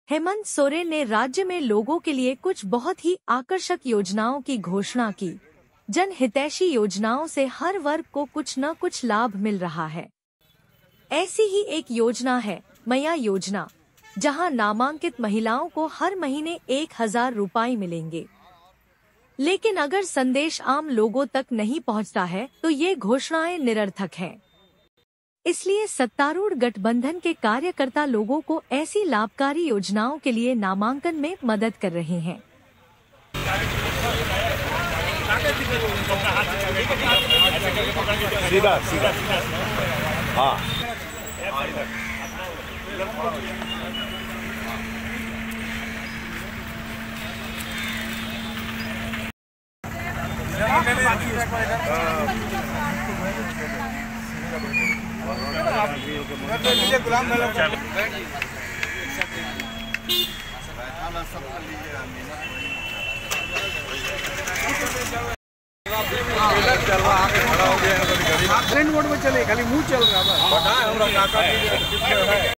हेमंत सोरेन ने राज्य में लोगों के लिए कुछ बहुत ही आकर्षक योजनाओं की घोषणा की। जन हितैषी योजनाओं से हर वर्ग को कुछ न कुछ लाभ मिल रहा है। ऐसी ही एक योजना है मैया योजना, जहां नामांकित महिलाओं को हर महीने 1000 रुपये मिलेंगे। लेकिन अगर संदेश आम लोगों तक नहीं पहुंचता है तो ये घोषणाएं निरर्थक हैं। इसलिए सत्तारूढ़ गठबंधन के कार्यकर्ता लोगों को ऐसी लाभकारी योजनाओं के लिए नामांकन में मदद कर रहे हैं। सीधा सीधा हाँ गुलाम ट्रेन मोड में चले, खाली मुंह चल रहा है।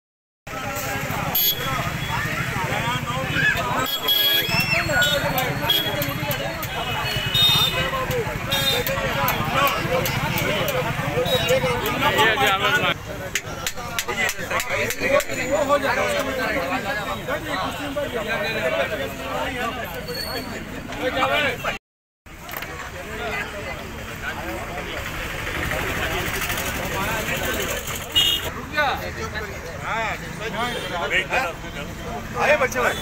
आए बच्चे भाई।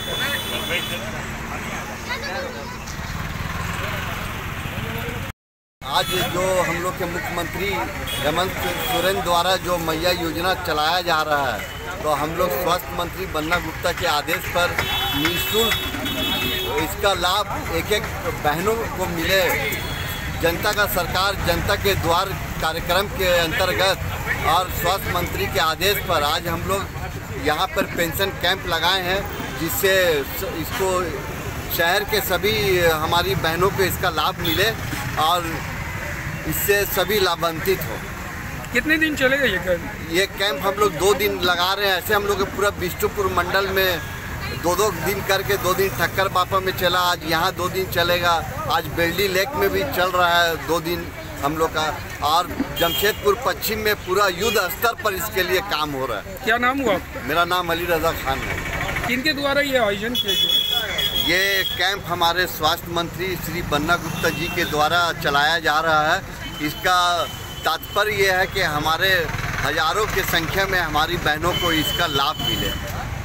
आज जो हम लोग के मुख्यमंत्री हेमंत सोरेन द्वारा जो मैया योजना चलाया जा रहा है, तो हम लोग स्वास्थ्य मंत्री बन्ना गुप्ता के आदेश पर निःशुल्क इसका लाभ एक एक बहनों को मिले। जनता का सरकार जनता के द्वार कार्यक्रम के अंतर्गत और स्वास्थ्य मंत्री के आदेश पर आज हम लोग यहाँ पर पेंशन कैंप लगाए हैं, जिससे इसको शहर के सभी हमारी बहनों को इसका लाभ मिले और इससे सभी लाभान्वित हो। कितने दिन चलेगा ये कैंप? हम लोग 2 दिन लगा रहे हैं। ऐसे हम लोग पूरा बिष्टुपुर मंडल में 2-2 दिन करके 2 दिन ठक्कर बापा में चला, आज यहाँ 2 दिन चलेगा, आज बेल्डी लेक में भी चल रहा है 2 दिन हम लोग का, और जमशेदपुर पश्चिम में पूरा युद्ध स्तर पर इसके लिए काम हो रहा है। क्या नाम हुआ? मेरा नाम अली रजा खान है। किनके द्वारा ये आयोजन किया गया? ये कैंप हमारे स्वास्थ्य मंत्री श्री बन्ना गुप्ता जी के द्वारा चलाया जा रहा है। इसका तात्पर्य ये है कि हमारे हजारों की संख्या में हमारी बहनों को इसका लाभ मिले।